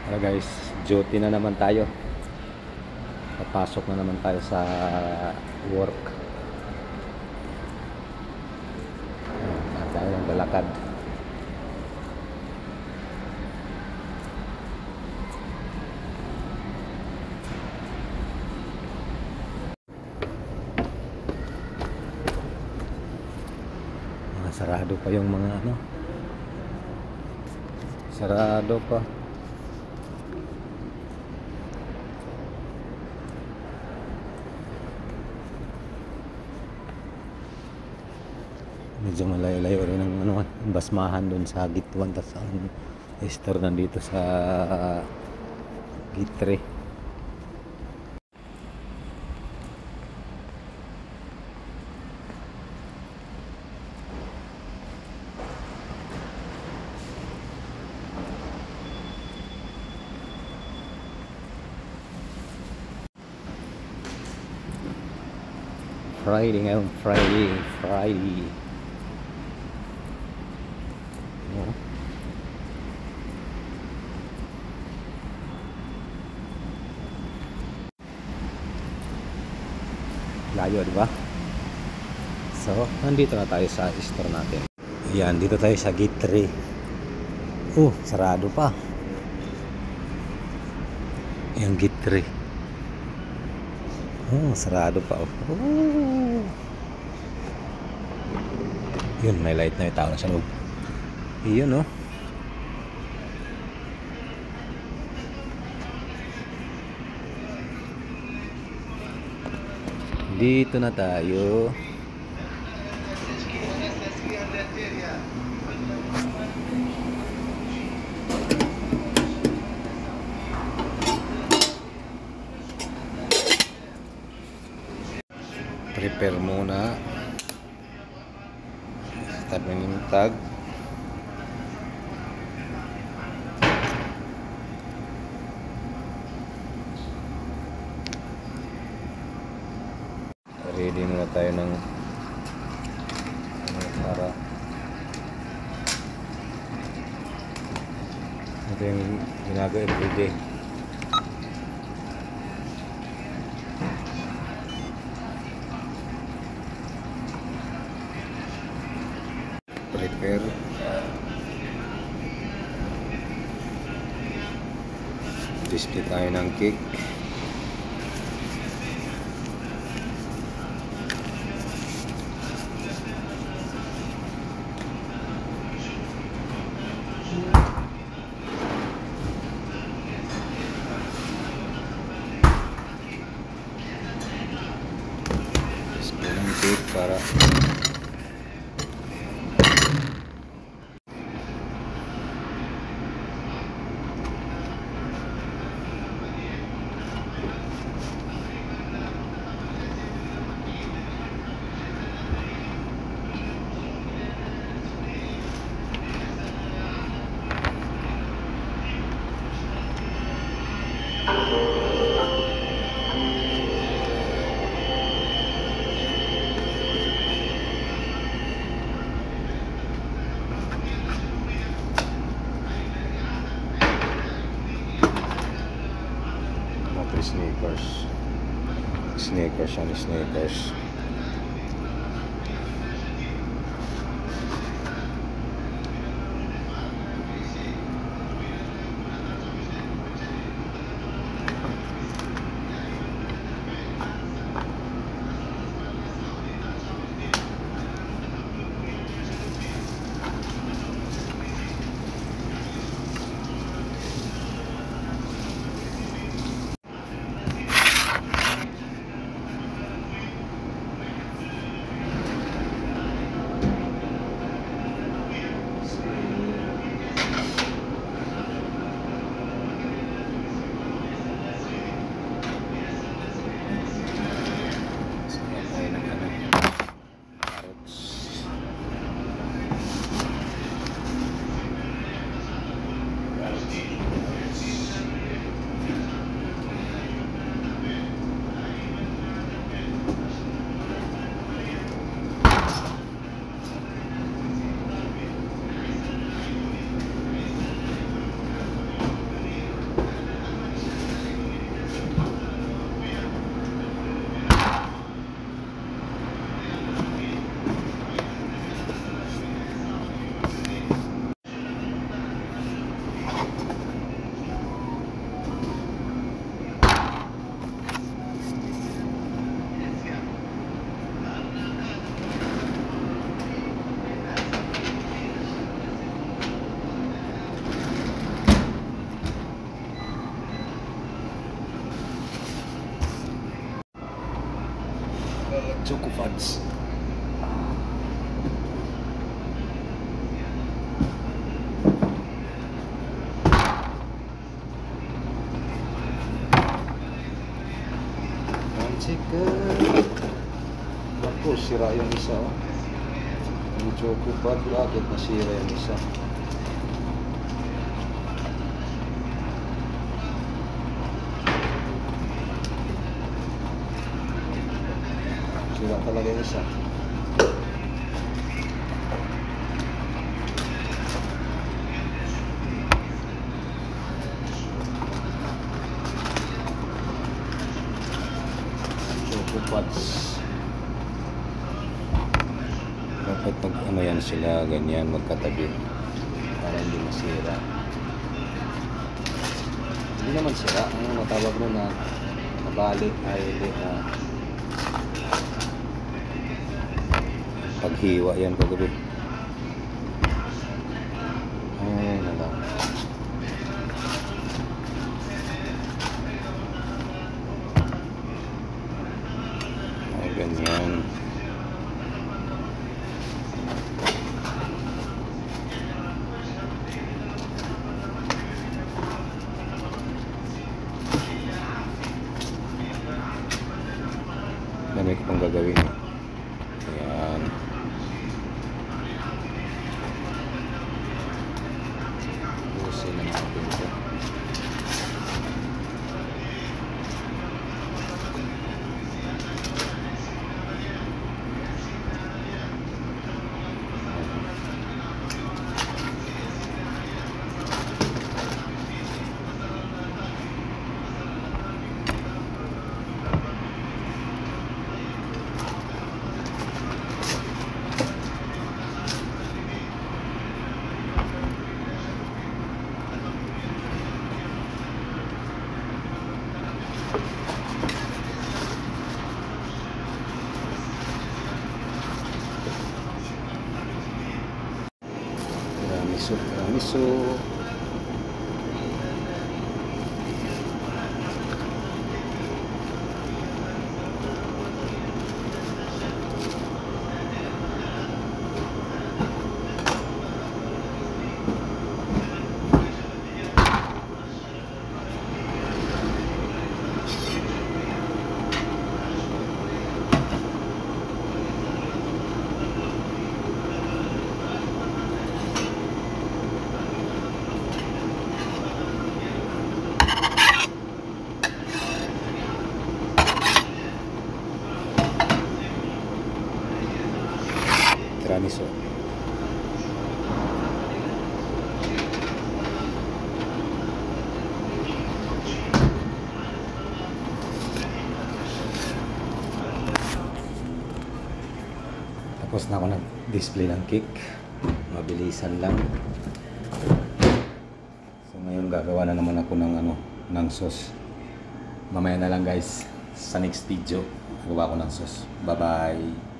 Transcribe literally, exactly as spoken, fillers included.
Hello guys, duty na naman tayo. Papasok na naman tayo sa work. Ayan, tayo ng balakad. Mga sarado pa yung mga ano. Sarado pa. Medyo malayo-layo rin ang ano, basmahan doon sa Git one, tapos ang store nandito sa Git three. Friday ngayon, Friday, Friday. No? Layo, di ba? So, nandito na tayo sa store natin. Yan, dito tayo sa Gate three. Oh, sarado pa. Yung Gate three. Oh, sarado pa. Oh. Yun, may light na yung tao na sa loob. Yun, oh. Dito na tayo. Prepare muna. Start ng tag. Ready muna tayo ng para ito yung ginagawa everyday. Prepare. Display tayo ng cake. Display ng cake para sneakers. Sneakers yan, sneakers. Choco Fudge. One second. Ako, sira yung isa. Oh. Yung Choco Fudge, bakit nasira yung isa? Sira talaga yung isa. Choco Fudge. Dapat pag ano yan sila, ganyan, magkatabi para hindi masira. Hindi naman sira. Ang matawag mo na nabalik ay hindi na paghiwa yan kagabi. Ay, nala. Ay, ganyan. Dami ko pang gagawin. Ayan. Busin na natin ito. Tiramisu, tiramisu. Tiramisu. Tapos na ako nag-display ng cake. Mabilisan lang. So ngayon gagawa na naman ako ng ano, ng sauce. Mamaya na lang guys, sa next video gagawa ko ng sauce. Bye bye.